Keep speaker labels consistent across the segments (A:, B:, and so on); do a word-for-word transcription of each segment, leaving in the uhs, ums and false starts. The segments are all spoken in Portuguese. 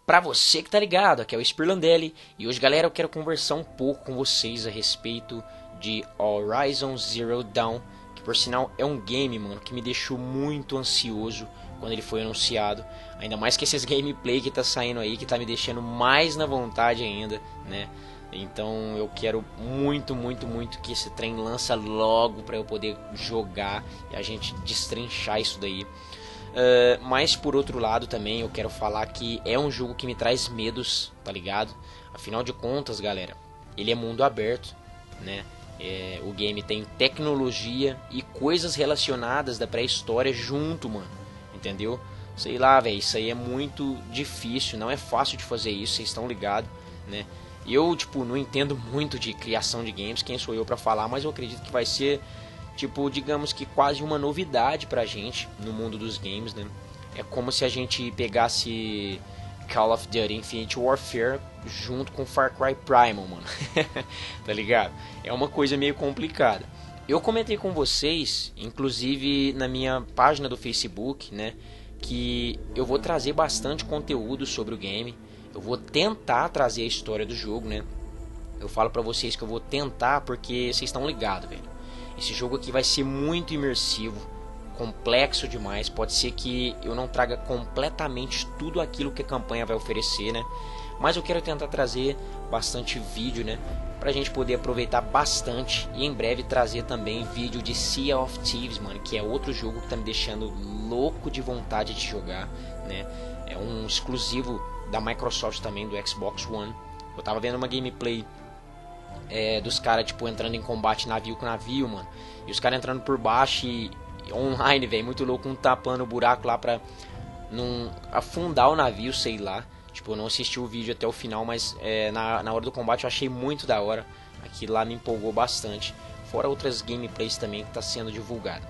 A: pra você que tá ligado, aqui é o Spirlandelli. E hoje, galera, eu quero conversar um pouco com vocês a respeito de Horizon Zero Dawn, que por sinal é um game, mano, que me deixou muito ansioso quando ele foi anunciado. Ainda mais que esses gameplay que tá saindo aí, que tá me deixando mais na vontade ainda, né? Então eu quero muito, muito, muito que esse trem lança logo pra eu poder jogar e a gente destrinchar isso daí. Uh, mas por outro lado também eu quero falar que é um jogo que me traz medos, tá ligado? Afinal de contas, galera, ele é mundo aberto, né? É, o game tem tecnologia e coisas relacionadas da pré-história junto, mano. Entendeu? Sei lá, velho, isso aí é muito difícil, não é fácil de fazer isso, vocês estão ligados, né? Eu, tipo, não entendo muito de criação de games, quem sou eu pra falar, mas eu acredito que vai ser, tipo, digamos que quase uma novidade pra gente no mundo dos games, né? É como se a gente pegasse Call of Duty Infinite Warfare junto com Far Cry Primal, mano. Tá ligado? É uma coisa meio complicada. Eu comentei com vocês, inclusive na minha página do Facebook, né, que eu vou trazer bastante conteúdo sobre o game. Eu vou tentar trazer a história do jogo, né? Eu falo pra vocês que eu vou tentar porque vocês estão ligados, velho. Esse jogo aqui vai ser muito imersivo, complexo demais. Pode ser que eu não traga completamente tudo aquilo que a campanha vai oferecer, né? Mas eu quero tentar trazer bastante vídeo, né? Pra gente poder aproveitar bastante. E em breve trazer também vídeo de Sea of Thieves, mano, que é outro jogo que tá me deixando louco de vontade de jogar, né? É um exclusivo da Microsoft também, do Xbox One. Eu tava vendo uma gameplay é, dos caras, tipo, entrando em combate navio com navio, mano. E os caras entrando por baixo e online, velho, muito louco, um tapando o buraco lá pra não afundar o navio, sei lá. Tipo, eu não assisti o vídeo até o final, mas é, na, na hora do combate eu achei muito da hora. Aquilo lá me empolgou bastante. Fora outras gameplays também que tá sendo divulgado.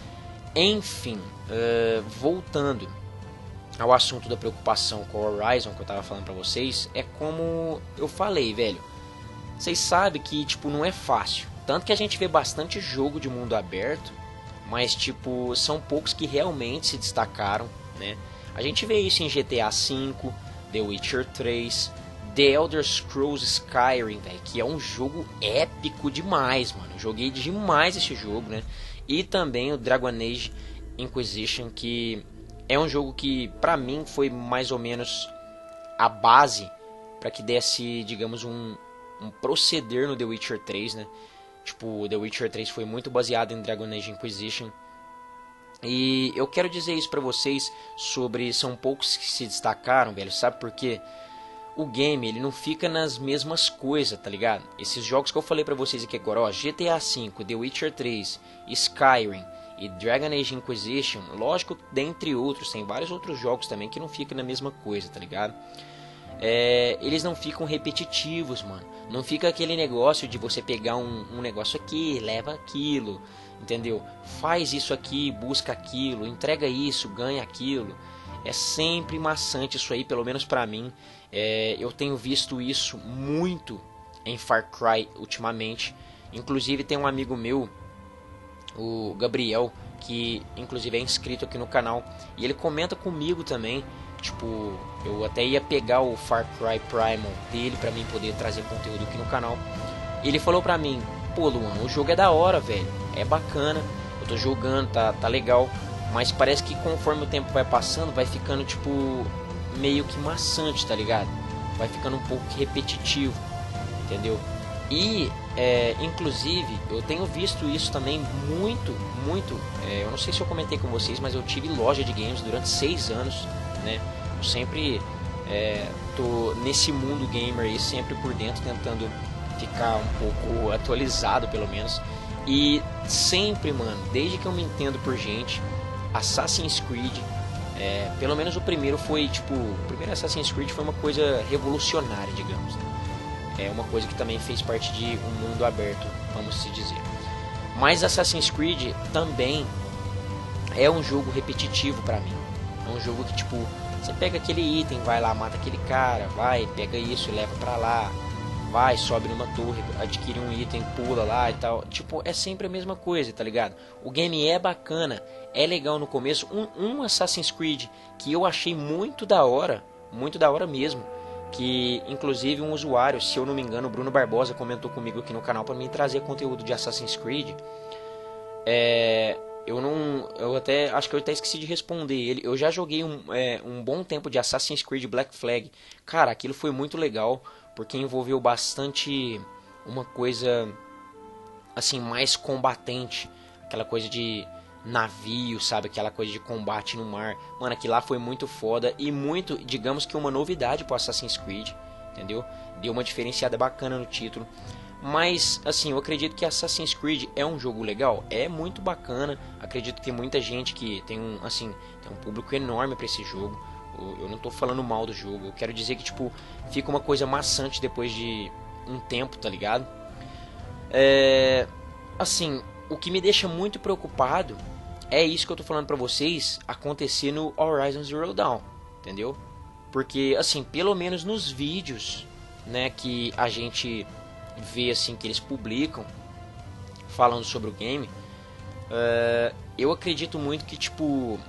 A: Enfim, uh, voltando ao assunto da preocupação com o Horizon que eu tava falando pra vocês, é como eu falei, velho. Vocês sabem que, tipo, não é fácil. Tanto que a gente vê bastante jogo de mundo aberto, mas, tipo, são poucos que realmente se destacaram, né? A gente vê isso em G T A cinco, The Witcher três, The Elder Scrolls Skyrim, véio, que é um jogo épico demais, mano. Eu joguei demais esse jogo, né? E também o Dragon Age Inquisition, que é um jogo que, pra mim, foi mais ou menos a base para que desse, digamos, um, um proceder no The Witcher três, né? Tipo, The Witcher três foi muito baseado em Dragon Age Inquisition. E eu quero dizer isso pra vocês sobre... São poucos que se destacaram, velho. Sabe por quê? O game, ele não fica nas mesmas coisas, tá ligado? Esses jogos que eu falei pra vocês aqui agora, ó, G T A cinco, The Witcher três, Skyrim e Dragon Age Inquisition, lógico, dentre outros, tem vários outros jogos também que não ficam na mesma coisa, tá ligado? É, eles não ficam repetitivos, mano. Não fica aquele negócio de você pegar um, um negócio aqui, leva aquilo, entendeu? Faz isso aqui, busca aquilo, entrega isso, ganha aquilo. É sempre maçante isso aí, pelo menos pra mim. É, eu tenho visto isso muito em Far Cry ultimamente. Inclusive tem um amigo meu, o Gabriel, que inclusive é inscrito aqui no canal, e ele comenta comigo também. Tipo, eu até ia pegar o Far Cry Primal dele pra mim poder trazer conteúdo aqui no canal. E ele falou pra mim: pô, Luan, o jogo é da hora, velho, é bacana, eu tô jogando, tá, tá legal, mas parece que conforme o tempo vai passando, vai ficando tipo meio que maçante, tá ligado? Vai ficando um pouco repetitivo, entendeu? E, é, inclusive, eu tenho visto isso também muito, muito. É, eu não sei se eu comentei com vocês, mas eu tive loja de games durante seis anos, né? Eu sempre é, tô nesse mundo gamer aí, sempre por dentro, tentando ficar um pouco atualizado, pelo menos. E sempre, mano, desde que eu me entendo por gente, Assassin's Creed, é, pelo menos o primeiro foi, tipo, o primeiro Assassin's Creed foi uma coisa revolucionária, digamos, né? É uma coisa que também fez parte de um mundo aberto, vamos se dizer. Mas Assassin's Creed também é um jogo repetitivo pra mim. É um jogo que, tipo, você pega aquele item, vai lá, mata aquele cara, vai, pega isso e leva pra lá, vai, sobe numa torre, adquire um item, pula lá e tal. Tipo, é sempre a mesma coisa, tá ligado? O game é bacana, é legal no começo. Um, um Assassin's Creed que eu achei muito da hora muito da hora mesmo. Que inclusive um usuário, se eu não me engano, o Bruno Barbosa, comentou comigo aqui no canal para mim trazer conteúdo de Assassin's Creed. É, eu não, eu até acho que eu até esqueci de responder ele. Eu já joguei um, é, um bom tempo de Assassin's Creed Black Flag. Cara, aquilo foi muito legal porque envolveu bastante uma coisa assim mais combatente, aquela coisa de navio, sabe? Aquela coisa de combate no mar. Mano, aquilo lá foi muito foda e muito, digamos que uma novidade pro Assassin's Creed, entendeu? Deu uma diferenciada bacana no título. Mas, assim, eu acredito que Assassin's Creed é um jogo legal, é muito bacana. Acredito que tem muita gente que tem um, assim, tem um público enorme pra esse jogo. Eu não tô falando mal do jogo, eu quero dizer que, tipo, fica uma coisa maçante depois de um tempo, tá ligado? É... Assim, o que me deixa muito preocupado é isso que eu tô falando pra vocês acontecer no Horizon Zero Dawn, entendeu? Porque, assim, pelo menos nos vídeos, né, que a gente vê, assim, que eles publicam falando sobre o game, uh, eu acredito muito que, tipo,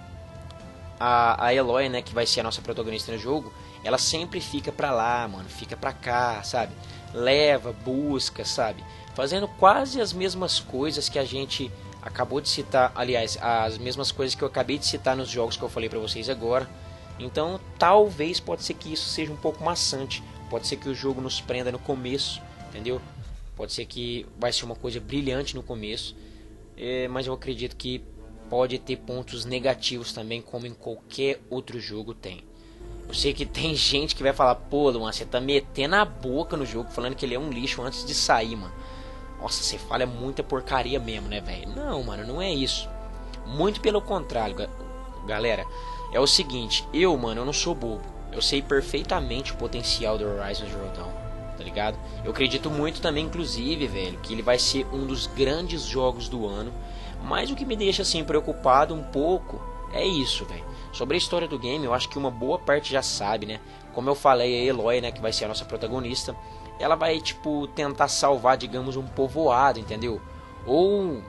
A: a, a Aloy, né, que vai ser a nossa protagonista no jogo, ela sempre fica pra lá, mano, fica pra cá, sabe? Leva, busca, sabe? Fazendo quase as mesmas coisas que a gente acabou de citar, aliás, as mesmas coisas que eu acabei de citar nos jogos que eu falei pra vocês agora. Então, talvez, pode ser que isso seja um pouco maçante. Pode ser que o jogo nos prenda no começo, entendeu? Pode ser que vai ser uma coisa brilhante no começo, é, mas eu acredito que pode ter pontos negativos também, como em qualquer outro jogo tem. Eu sei que tem gente que vai falar, pô, Luan, você tá metendo a boca no jogo, falando que ele é um lixo antes de sair, mano. Nossa, você fala muita porcaria mesmo, né, velho? Não, mano, não é isso. Muito pelo contrário, galera. É o seguinte, eu, mano, eu não sou bobo. Eu sei perfeitamente o potencial do Horizon Zero Dawn, tá ligado? Eu acredito muito também, inclusive, velho, que ele vai ser um dos grandes jogos do ano. Mas o que me deixa, assim, preocupado um pouco é isso, velho. Sobre a história do game, eu acho que uma boa parte já sabe, né? Como eu falei, a Eloy, né, que vai ser a nossa protagonista, ela vai, tipo, tentar salvar, digamos, um povoado, entendeu? Ou,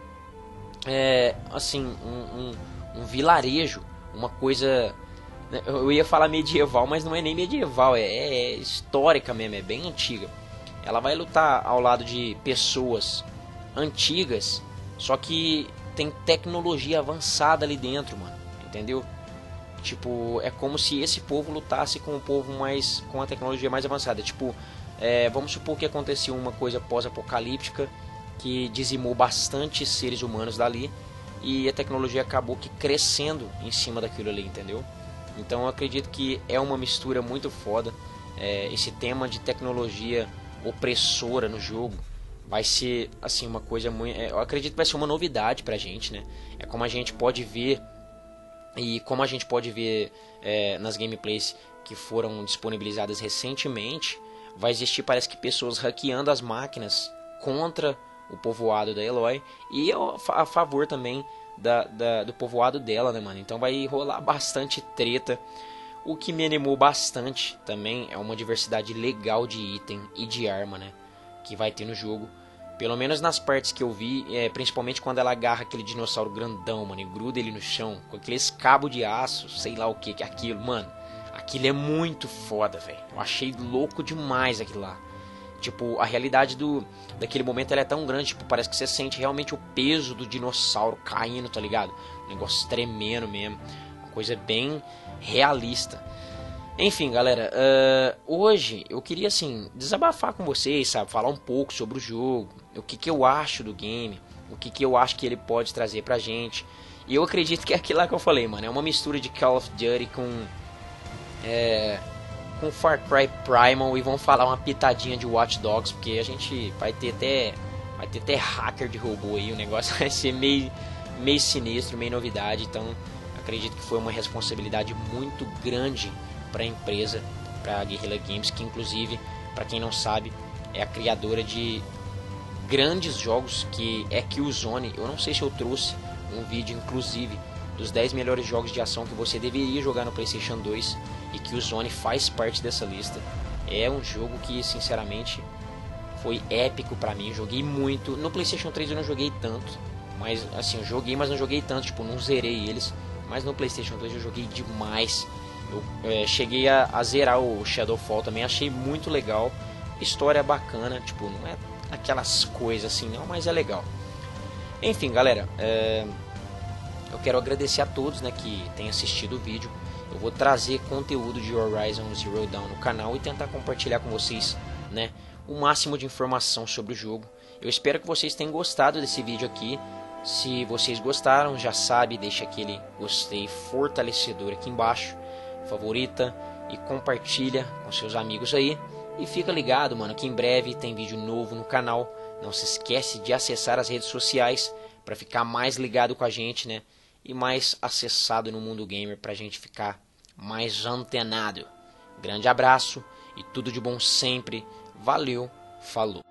A: é, assim, um, um, um vilarejo, uma coisa... Eu ia falar medieval, mas não é nem medieval, é, é histórica mesmo, é bem antiga. Ela vai lutar ao lado de pessoas antigas, só que tem tecnologia avançada ali dentro, mano, entendeu? Tipo, é como se esse povo lutasse com um povo mais, com a tecnologia mais avançada. Tipo, é, vamos supor que aconteceu uma coisa pós-apocalíptica que dizimou bastante seres humanos dali e a tecnologia acabou que crescendo em cima daquilo ali, entendeu? Então eu acredito que é uma mistura muito foda. É, esse tema de tecnologia opressora no jogo vai ser, assim, uma coisa muito... É, eu acredito que vai ser uma novidade pra gente, né? É como a gente pode ver... E como a gente pode ver é, nas gameplays que foram disponibilizadas recentemente, vai existir, parece que, pessoas hackeando as máquinas contra o povoado da Eloy e a favor também da, da, do povoado dela, né, mano? Então vai rolar bastante treta. O que me animou bastante também é uma diversidade legal de item e de arma, né, que vai ter no jogo. Pelo menos nas partes que eu vi, é, principalmente quando ela agarra aquele dinossauro grandão, mano, e gruda ele no chão, com aqueles cabos de aço, sei lá o que que é aquilo, mano. Aquilo é muito foda, velho. Eu achei louco demais aquilo lá. Tipo, a realidade do daquele momento ela é tão grande, tipo, parece que você sente realmente o peso do dinossauro caindo, tá ligado? Um negócio tremendo mesmo. Uma coisa bem realista. Enfim, galera, uh, hoje eu queria, assim, desabafar com vocês, sabe? Falar um pouco sobre o jogo, o que, que eu acho do game, o que, que eu acho que ele pode trazer pra gente. E eu acredito que é aquilo lá que eu falei, mano, é uma mistura de Call of Duty com, é, com Far Cry Primal e vamos falar uma pitadinha de Watch Dogs, porque a gente vai ter até, vai ter até hacker de robô aí, o negócio vai ser meio, meio sinistro, meio novidade, então acredito que foi uma responsabilidade muito grande para a empresa, para a Guerrilla Games, que inclusive, para quem não sabe, é a criadora de grandes jogos, que é Killzone. Eu não sei se eu trouxe um vídeo, inclusive, dos dez melhores jogos de ação que você deveria jogar no PlayStation dois, e Killzone faz parte dessa lista. É um jogo que, sinceramente, foi épico para mim. Eu joguei muito. No PlayStation três eu não joguei tanto, mas assim, eu joguei, mas não joguei tanto, tipo, não zerei eles. Mas no PlayStation dois eu joguei demais. Eu é, cheguei a, a zerar o Shadowfall também, achei muito legal. História bacana, tipo, não é aquelas coisas assim não, mas é legal. Enfim, galera, é, eu quero agradecer a todos, né, que têm assistido o vídeo. Eu vou trazer conteúdo de Horizon Zero Dawn no canal e tentar compartilhar com vocês, né, o máximo de informação sobre o jogo. Eu espero que vocês tenham gostado desse vídeo aqui. Se vocês gostaram, já sabe, deixa aquele gostei fortalecedor aqui embaixo, favorita e compartilha com seus amigos aí. E fica ligado, mano, que em breve tem vídeo novo no canal. Não se esquece de acessar as redes sociais para ficar mais ligado com a gente, né? E mais acessado no mundo gamer pra gente ficar mais antenado. Grande abraço e tudo de bom sempre. Valeu, falou.